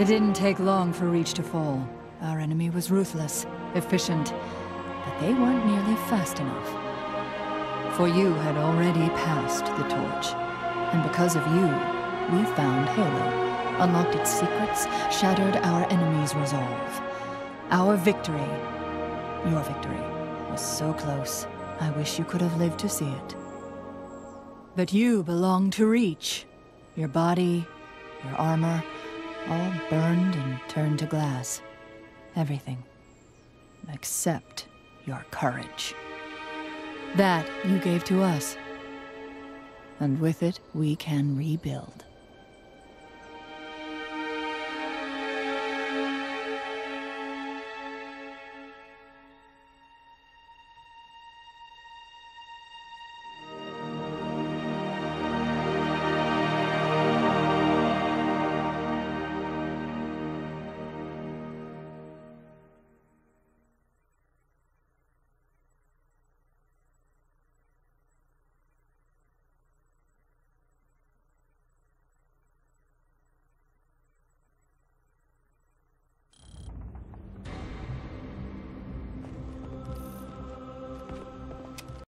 It didn't take long for Reach to fall. Our enemy was ruthless, efficient, but they weren't nearly fast enough. For you had already passed the torch, and because of you, we found Halo, unlocked its secrets, shattered our enemy's resolve. Our victory, your victory, was so close. I wish you could have lived to see it. But you belong to Reach. Your body, your armor, all burned and turned to glass. Everything. Except your courage. That you gave to us. And with it, we can rebuild.